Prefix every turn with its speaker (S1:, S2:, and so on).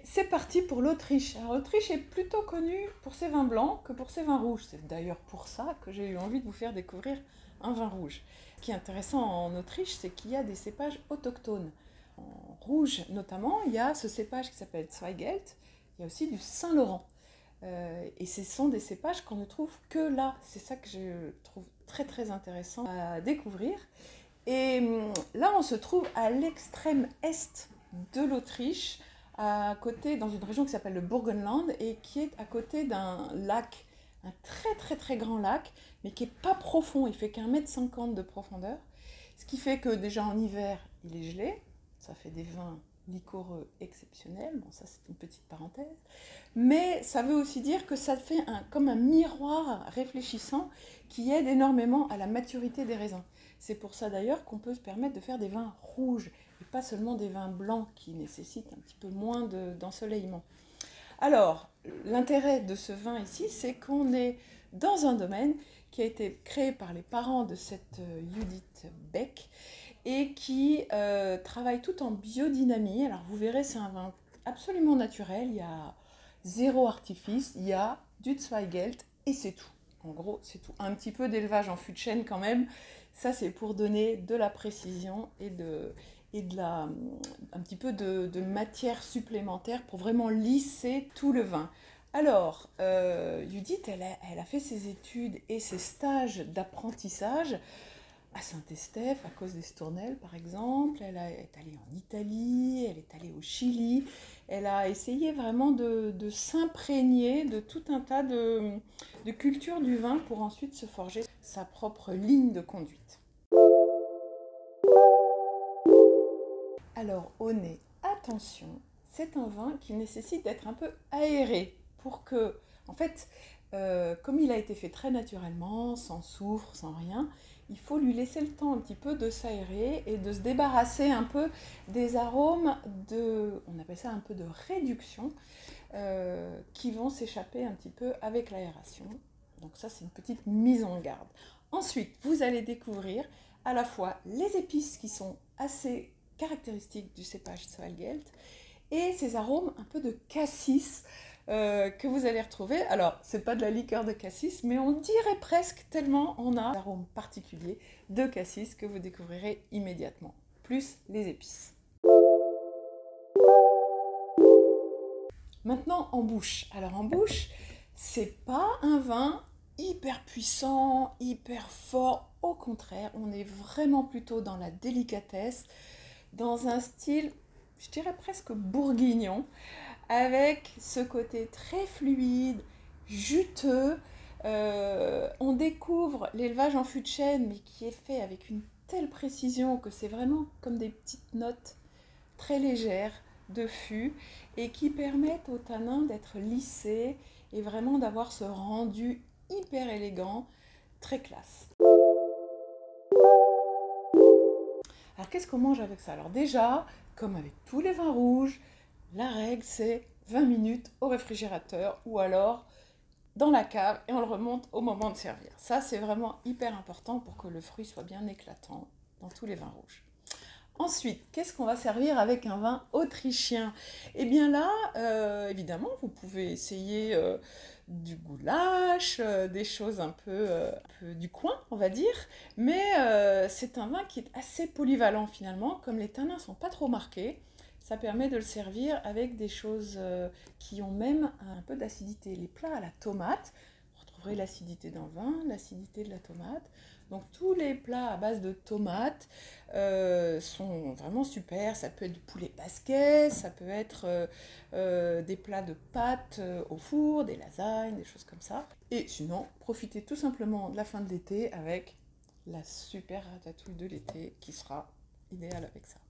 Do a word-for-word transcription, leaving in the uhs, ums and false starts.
S1: c'est parti pour l'Autriche. Alors, l'Autriche est plutôt connue pour ses vins blancs que pour ses vins rouges. C'est d'ailleurs pour ça que j'ai eu envie de vous faire découvrir un vin rouge. Ce qui est intéressant en Autriche, c'est qu'il y a des cépages autochtones. En rouge notamment, il y a ce cépage qui s'appelle Zweigelt, il y a aussi du Saint-Laurent. Euh, et ce sont des cépages qu'on ne trouve que là. C'est ça que je trouve très très intéressant à découvrir. Et là, on se trouve à l'extrême est de l'Autriche, à côté, dans une région qui s'appelle le Burgenland, et qui est à côté d'un lac, un très très très grand lac, mais qui n'est pas profond, il fait qu'un mètre cinquante de profondeur, ce qui fait que déjà en hiver, il est gelé, ça fait des vins liquoreux exceptionnels, bon ça c'est une petite parenthèse, mais ça veut aussi dire que ça fait un, comme un miroir réfléchissant qui aide énormément à la maturité des raisins. C'est pour ça d'ailleurs qu'on peut se permettre de faire des vins rouges, et pas seulement des vins blancs qui nécessitent un petit peu moins de, d'ensoleillement. Alors, l'intérêt de ce vin ici, c'est qu'on est dans un domaine qui a été créé par les parents de cette Judith Beck et qui euh, travaille tout en biodynamie. Alors vous verrez, c'est un vin absolument naturel, il y a zéro artifice, il y a du Zweigelt et c'est tout. En gros, c'est tout. Un petit peu d'élevage en fût de chêne quand même. Ça, c'est pour donner de la précision et, de, et de la, un petit peu de, de matière supplémentaire pour vraiment lisser tout le vin. Alors, euh, Judith, elle a, elle a fait ses études et ses stages d'apprentissage à Saint-Estèphe, à cause des Stournelles par exemple. Elle est allée en Italie, elle est allée au Chili. Elle a essayé vraiment de, de s'imprégner de tout un tas de, de cultures du vin pour ensuite se forger sa propre ligne de conduite. Alors au nez, attention, c'est un vin qui nécessite d'être un peu aéré pour que, en fait, euh, comme il a été fait très naturellement, sans soufre, sans rien, il faut lui laisser le temps un petit peu de s'aérer et de se débarrasser un peu des arômes de, on appelle ça un peu de réduction, euh, qui vont s'échapper un petit peu avec l'aération. Donc ça, c'est une petite mise en garde. Ensuite, vous allez découvrir à la fois les épices qui sont assez caractéristiques du cépage Zweigelt et ces arômes un peu de cassis euh, que vous allez retrouver. Alors, c'est pas de la liqueur de cassis, mais on dirait presque tellement on a l'arôme particulier de cassis que vous découvrirez immédiatement, plus les épices. Maintenant, en bouche. Alors, en bouche, c'est pas un vin hyper puissant, hyper fort. Au contraire, on est vraiment plutôt dans la délicatesse, dans un style, je dirais presque bourguignon, avec ce côté très fluide, juteux. Euh, on découvre l'élevage en fût de chêne, mais qui est fait avec une telle précision que c'est vraiment comme des petites notes très légères de fût et qui permettent au tanin d'être lissé et vraiment d'avoir ce rendu hyper élégant, très classe. Alors qu'est-ce qu'on mange avec ça? Alors déjà, comme avec tous les vins rouges, la règle c'est vingt minutes au réfrigérateur ou alors dans la cave et on le remonte au moment de servir. Ça c'est vraiment hyper important pour que le fruit soit bien éclatant dans tous les vins rouges. Ensuite, qu'est-ce qu'on va servir avec un vin autrichien? Eh bien là, euh, évidemment, vous pouvez essayer euh, du goulash, euh, des choses un peu, euh, un peu du coin, on va dire. Mais euh, c'est un vin qui est assez polyvalent finalement, comme les tanins ne sont pas trop marqués. Ça permet de le servir avec des choses euh, qui ont même un peu d'acidité. Les plats à la tomate, vous retrouverez l'acidité dans le vin, l'acidité de la tomate. Donc tous les plats à base de tomates euh, sont vraiment super. Ça peut être du poulet basquet, ça peut être euh, euh, des plats de pâtes euh, au four, des lasagnes, des choses comme ça. Et sinon, profitez tout simplement de la fin de l'été avec la super ratatouille de l'été qui sera idéale avec ça.